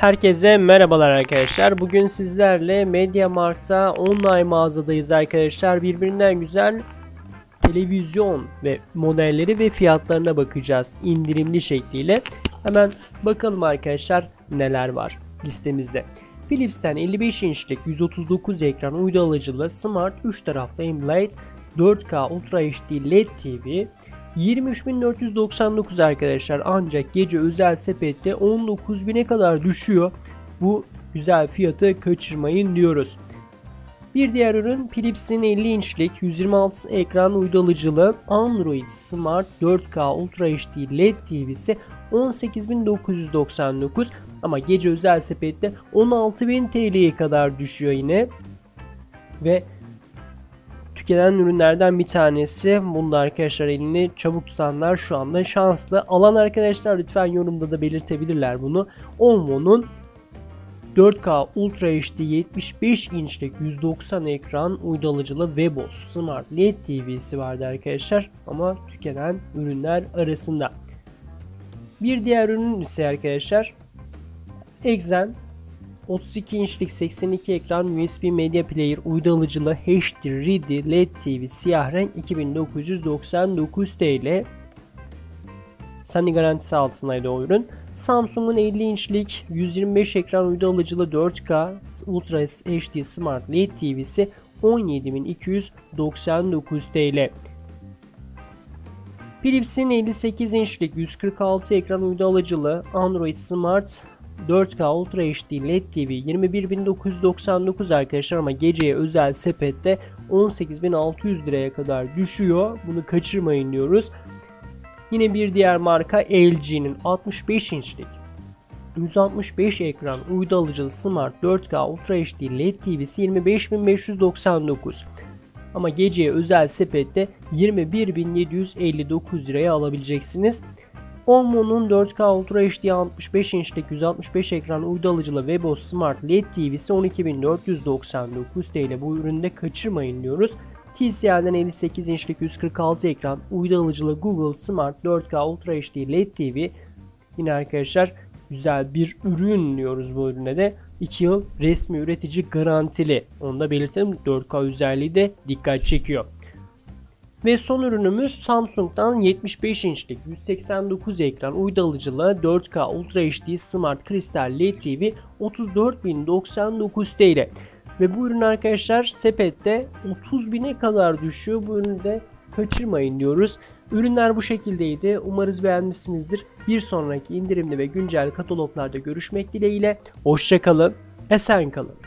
Herkese merhabalar arkadaşlar. Bugün sizlerle MediaMarkt'ta online mağazadayız arkadaşlar. Birbirinden güzel televizyon ve modelleri ve fiyatlarına bakacağız indirimli şekliyle. Hemen bakalım arkadaşlar neler var listemizde. Philips'ten 55 inçlik 139 ekran uydu alıcılı Smart 3 taraflı AMOLED 4K Ultra HD LED TV 23.499 arkadaşlar, ancak gece özel sepette 19.000'e kadar düşüyor. Bu güzel fiyatı kaçırmayın diyoruz. Bir diğer ürün Philips'in 50 inçlik 126 ekran uydu alıcılı Android Smart 4K Ultra HD LED TV'si 18.999 ama gece özel sepette 16.000 TL'ye kadar düşüyor yine. Ve tükenen ürünlerden bir tanesi. Bunda arkadaşlar elini çabuk tutanlar şu anda şanslı. Alan arkadaşlar lütfen yorumda da belirtebilirler bunu. Onvo'nun 4K Ultra HD 75 inçlik 190 ekran uydu alıcılı Webos Smart LED TV'si vardı arkadaşlar ama tükenen ürünler arasında. Bir diğer ürün ise arkadaşlar Exen 32 inçlik 82 ekran USB Media Player uydu alıcılı HD Ready LED TV siyah renk 2999 TL. Sony garantisi altındaydı o ürün. Samsung'un 50 inçlik 125 ekran uydu alıcılı 4K Ultra HD Smart LED TV'si 17.299 TL. Philips'in 58 inçlik 146 ekran uydu alıcılı Android Smart 4K Ultra HD LED TV 21.999 arkadaşlar ama geceye özel sepette 18.600 liraya kadar düşüyor. Bunu kaçırmayın diyoruz. Yine bir diğer marka LG'nin 65 inçlik 165 ekran uydu alıcılı Smart 4K Ultra HD LED TV'si 25.599 ama geceye özel sepette 21.759 liraya alabileceksiniz. Onvo'nun 4K Ultra HD 65 inçlik 165 ekran uydu alıcılı Webos Smart LED TV'si 12.499 TL. Bu ürünü de kaçırmayın diyoruz. TCL'den 58 inçlik 146 ekran uydu alıcılı Google Smart 4K Ultra HD LED TV. Yine arkadaşlar güzel bir ürün diyoruz bu ürüne de. 2 yıl resmi üretici garantili. Onu da belirtelim. 4K özelliği de dikkat çekiyor. Ve son ürünümüz Samsung'dan 75 inçlik 189 ekran uydu alıcılı 4K Ultra HD Smart Crystal LED TV 34.099 TL. Ve bu ürün arkadaşlar sepette 30.000'e kadar düşüyor. Bu ürünü de kaçırmayın diyoruz. Ürünler bu şekildeydi. Umarız beğenmişsinizdir. Bir sonraki indirimli ve güncel kataloglarda görüşmek dileğiyle. Hoşça kalın, esen kalın.